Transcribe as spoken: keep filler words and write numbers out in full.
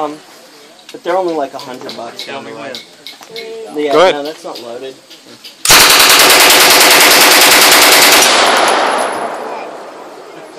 Um, but they're only like a hundred bucks down the way. Yeah, Go ahead. No, that's not loaded.